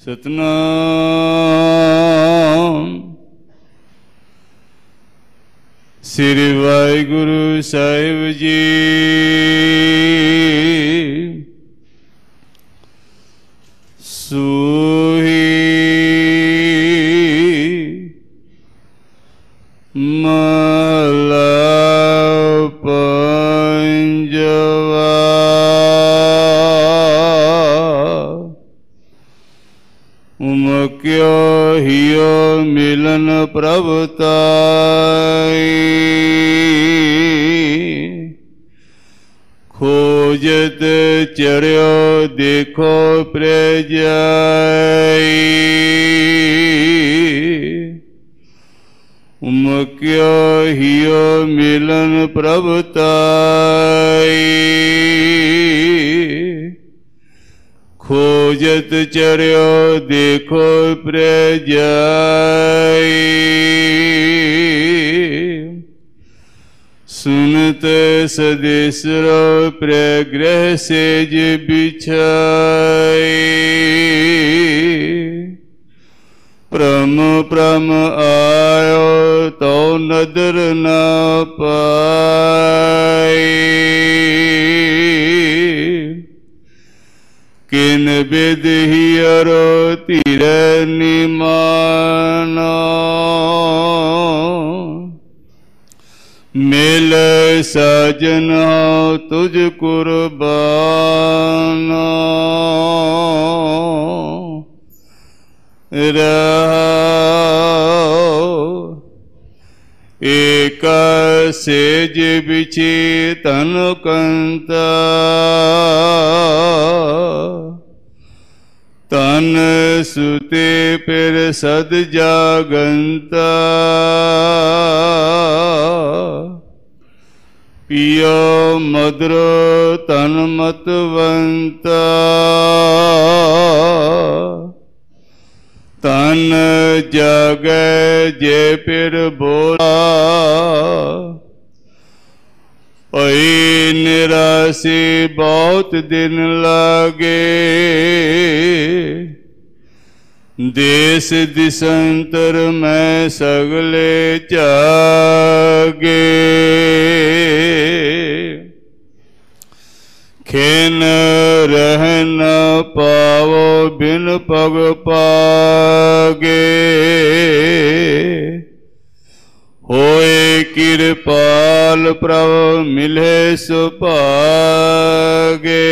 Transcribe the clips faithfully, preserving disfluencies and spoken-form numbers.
सतनाम। श्री वाहिगुरु साहिब जी। सूही महला पंजवा। उमक्यो हियो मिलन प्रभुताई। खोजत चर्यो देखो प्रजाई। उमक्यो हियो मिलन प्रभुताई। खोजत चर्यो देखो प्रजाई। सुनत सदेसरो प्रग्रह सेज बिछाई। प्रम प्रम आयो तो नदर न पाई। किन बिद हियरो तीर निमाना। मिल साजन तुझ कुर्बाना। एक सेज बिछी तन कंता। तन सुते फिर सद जागंता। पियो मधुरो तन मतवंता। तन जागे जे फिर बोला। ओई निराशी बहुत दिन लागे। देश दिशंतर में सगले जागे। खेन रह न पावो बिन पग पागे। होए कृपाल प्रभु मिले सुपागे।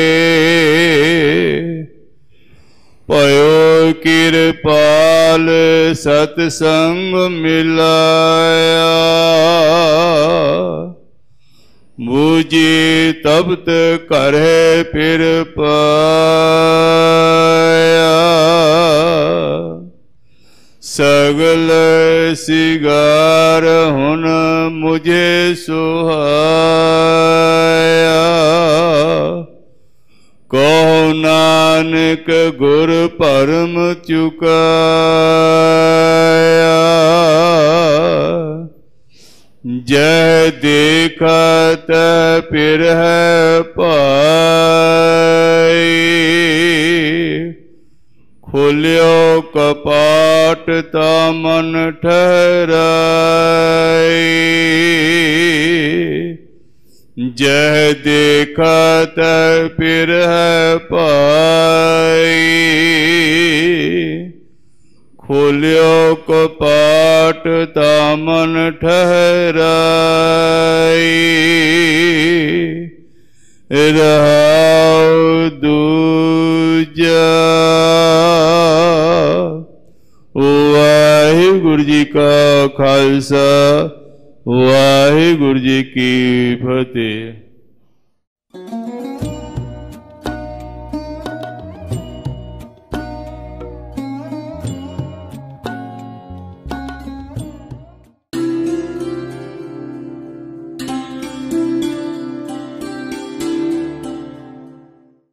पयो कृपाल सतसंग मिलाया। बूझी तब्त करे फिर पाया। सगल सिगार हुन मुझे सुहाया। कहो नानक गुर परम चुकाया। जय देखा तै फिर है पाई। खोलियो कपाट ता मन ठहराई। जय देखा तै फिर है पाई। खोलियो कपाट ता मन ठहराई। रहाओ दूजा। वाहिगुरु जी का खालसा वाहिगुरु जी की फतेह।